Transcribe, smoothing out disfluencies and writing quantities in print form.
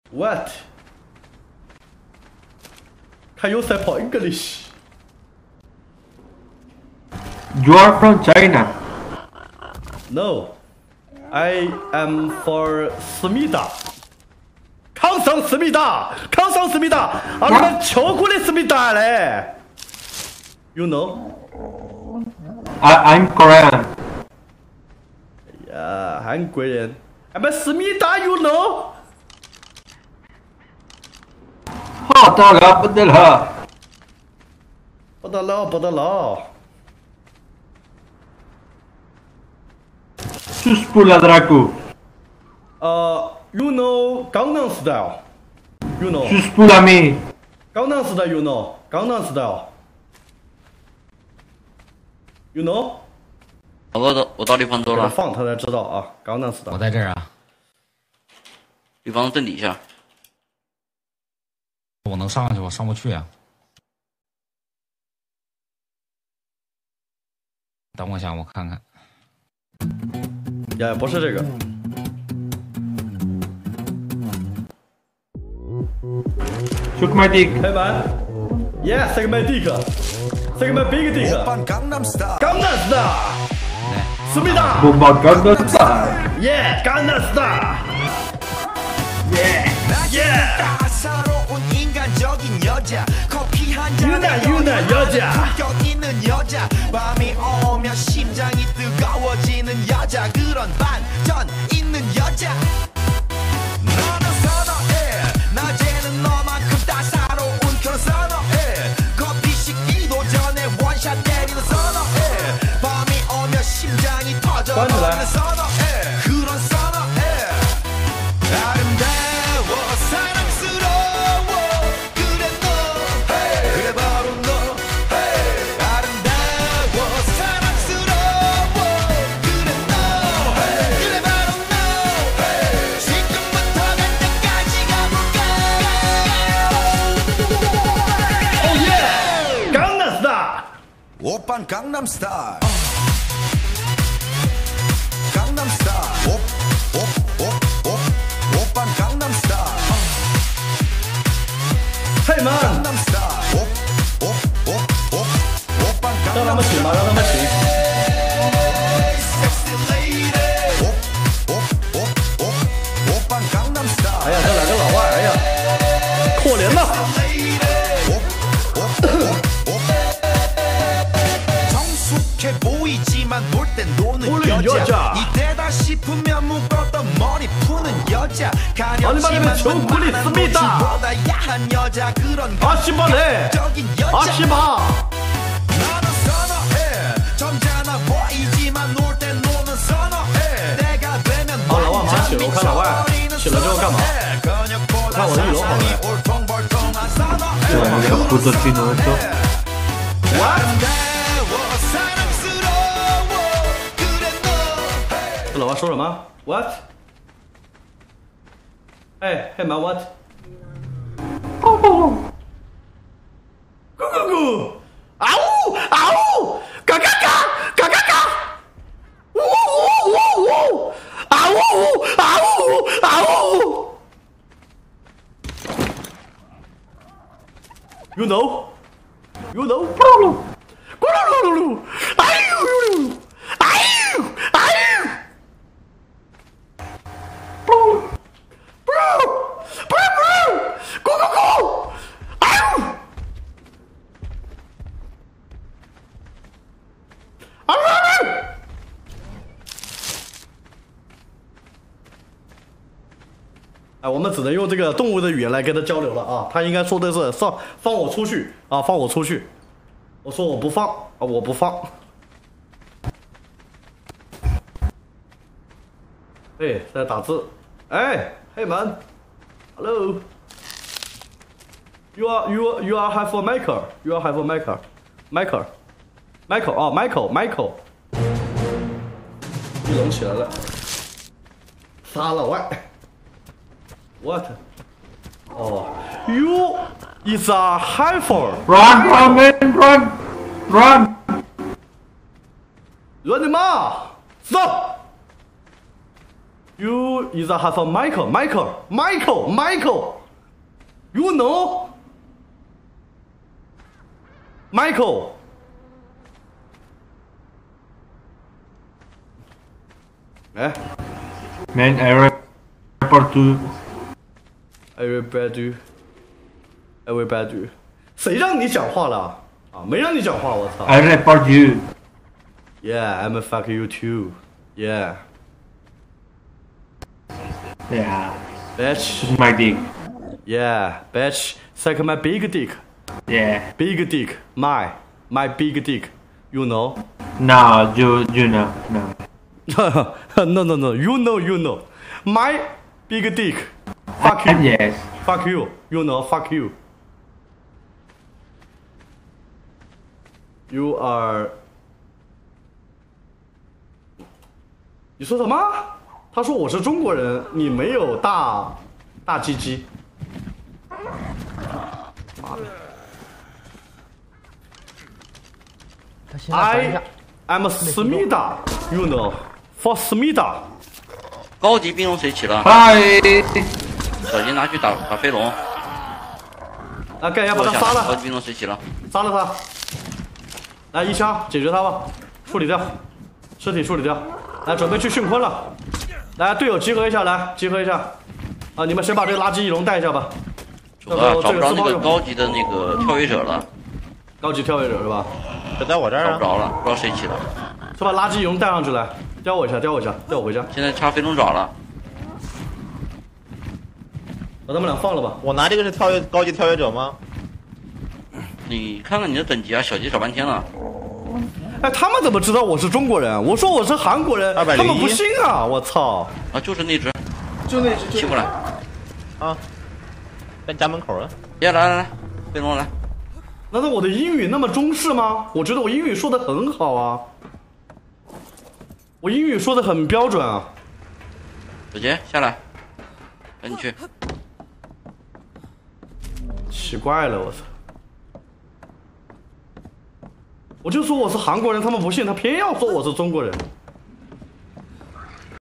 What? Can you say for English? You are from China. No, I am for思密达。康桑思密达，康桑思密达，俺们巧克力思密达嘞。You know? I'm Korean. 哎呀，韩国人，俺们思密达 ，you know? 好的了，不得了， 不得了，不得了。 Sus pula dracu. You know Gangnam Style? You know? Sus pula mi. Gangnam Style, you know? Gangnam Style. You know? 我到立方多了， 放他才知道啊，Gangnam Style。 我在这儿啊， 立方正底下。 我能上去，我上不去啊。等我一下，我看看。 也不是这个。 Suck my dick. Hey man, yeah, suck my dick, suck my big dick. Gangnam Style. 思密达。 Bomba Gangnam Style. Yeah, Gangnam Style. Yeah, yeah. 유나 여자. 밤이 오면 심장이 뜨거워지는 여자 그런 반전 있는 여자 너는 선호해 낮에는 너만큼 따사로운 그런 선호해 커피 식기도 전에 원샷 때리는 선호해 밤이 오면 심장이 터져버리는 선호해 그런 선호해 아름다워 사랑스러워 그래 너 그래 바로 너 아름다워 사랑스러워 그래 너 그래 바로 너 지금부터 갈 때까지 가볼까 Oh yeah, Gangnam Style. 오빤 강남스타일 강남스타일 오빤 강남스타일 Hey man, 강남스타일 오빤 让他们请吧，让他们请。 Sexy lady 오빤 강남스타일 哎呀，这两个老外，哎呀，可怜呐。 성숙해 보이지만 놀 땐 노는 노는 여자 여자. 이때다 싶으면 묶었던 머리 푸는 여자 가렵지만 초콜릿 씁니다. 보다 야한 여자 그런 아시바네. 적인 여자 아시바. 나는 선호해 점잖아 보이지만 놀 땐 노는 선호해 내가 되면 好，老外马起了，我看老外起了之后干嘛？ 看我的一楼好了。 울퉁불퉁한 선호해 Ya, puto chino esto. 아름다워 사랑스러워 그래 너 这老外说什么 ？What？ 哎，Hey man what？ 咕咕咕！啊呜啊呜！嘎嘎嘎嘎嘎嘎！呜呜呜呜！啊呜呜啊呜啊呜！You know？ You know？ 咕噜噜，咕噜噜噜噜！哎呦呦呦！哎呦哎呦！ Go go go！ 哎呦！啊！哎，我们只能用这个动物的语言来跟他交流了啊！他应该说的是放我出去啊，放我出去。我说我不放啊，我不放。哎，在打字。哎，Hey man，Hello。You are have a Michael. You are have a Michael. Michael 啊，Michael。一拢起来了，仨老外。What？ 哦，You is a heifer. Run, man, run! 惹你妈！走！ You is a have a Michael. You know Michael. Eh? Man, I report to everybody. 谁让你讲话了？啊，没让你讲话，我操 I report you. Yeah, I'm a fuck you too. Yeah, Yeah. bitch. Suck my dick. Yeah, bitch. Suck my big dick. Yeah. Big dick. My big dick. You know? No, you know. No. No. You know. My big dick. Fuck you. Yes. Fuck you. You know, fuck you. You are. 你说什么？他说我是中国人，你没有大鸡鸡。妈的他现在关一下。 I'm Smida. You know, for Smida. 高级兵戎谁起了？ Hi. 小金拿去打飞龙。 来，盖一下把我想他杀了， 高级兵戎谁起了？ 杀了他。来，一枪解决他吧，处理掉，尸体处理掉。来，准备去训坤了。来，队友集合一下，来集合一下。啊，你们谁把这个垃圾翼龙带一下吧？ 主啊，找不着那个高级的那个跳跃者了。 高级跳跃者是吧？ 就在我这儿啊。 找不着了，不知道谁起了。 是把垃圾翼龙带上去来，叼我一下，叼我回家。 现在插飞龙爪了。 把他们俩放了吧。 我拿这个是高级跳跃者吗？ 你看看你的等级啊，小鸡找半天了。 哎，他们怎么知道我是中国人？我说我是韩国人， 201 他们不信啊！我操！ 啊，就是那只， 就那只， 起过来。 啊，在家门口啊。 来，飞龙来。 难道我的英语那么中式吗？我觉得我英语说的很好啊，我英语说的很标准啊。 小杰下来，赶紧去。 奇怪了，我操！我就说我是韩国人，他们不信，他偏要说我是中国人。